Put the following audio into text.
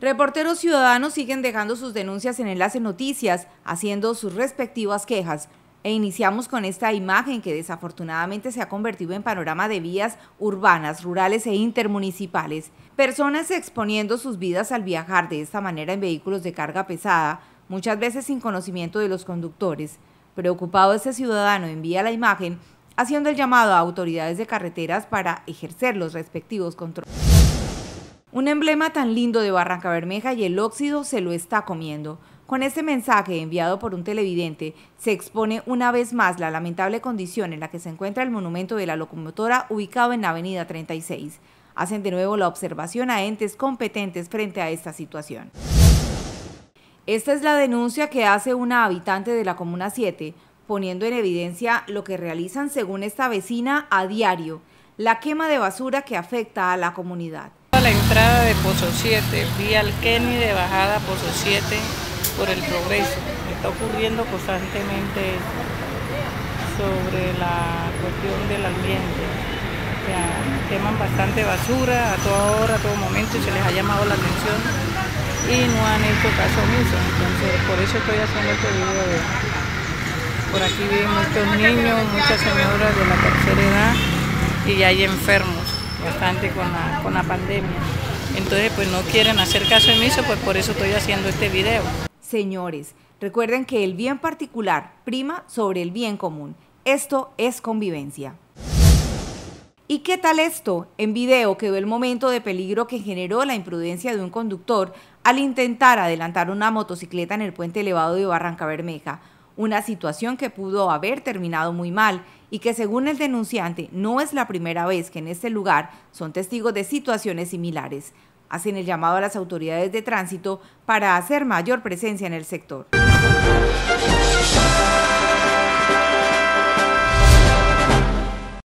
Reporteros ciudadanos siguen dejando sus denuncias en Enlace Noticias, haciendo sus respectivas quejas. E iniciamos con esta imagen que desafortunadamente se ha convertido en panorama de vías urbanas, rurales e intermunicipales. Personas exponiendo sus vidas al viajar de esta manera en vehículos de carga pesada, muchas veces sin conocimiento de los conductores. Preocupado este ciudadano envía la imagen, haciendo el llamado a autoridades de carreteras para ejercer los respectivos controles. Un emblema tan lindo de Barrancabermeja y el óxido se lo está comiendo. Con este mensaje enviado por un televidente, se expone una vez más la lamentable condición en la que se encuentra el monumento de la locomotora ubicado en la avenida 36. Hacen de nuevo la observación a entes competentes frente a esta situación. Esta es la denuncia que hace una habitante de la Comuna 7, poniendo en evidencia lo que realizan según esta vecina a diario, la quema de basura que afecta a la comunidad. La entrada de Pozo 7, vía Alqueni de bajada a Pozo 7 por el Progreso. Está ocurriendo constantemente sobre la cuestión del ambiente. O sea, queman bastante basura a toda hora, a todo momento, y se les ha llamado la atención y no han hecho caso omiso. Entonces, por eso estoy haciendo este video. Por aquí viven muchos niños, muchas señoras de la tercera edad y hay enfermos bastante con la pandemia. Entonces, pues no quieren hacer caso omiso, pues por eso estoy haciendo este video. Señores, recuerden que el bien particular prima sobre el bien común. Esto es convivencia. ¿Y qué tal esto? En video quedó el momento de peligro que generó la imprudencia de un conductor al intentar adelantar una motocicleta en el puente elevado de Barrancabermeja. Una situación que pudo haber terminado muy mal y que según el denunciante no es la primera vez que en este lugar son testigos de situaciones similares. Hacen el llamado a las autoridades de tránsito para hacer mayor presencia en el sector.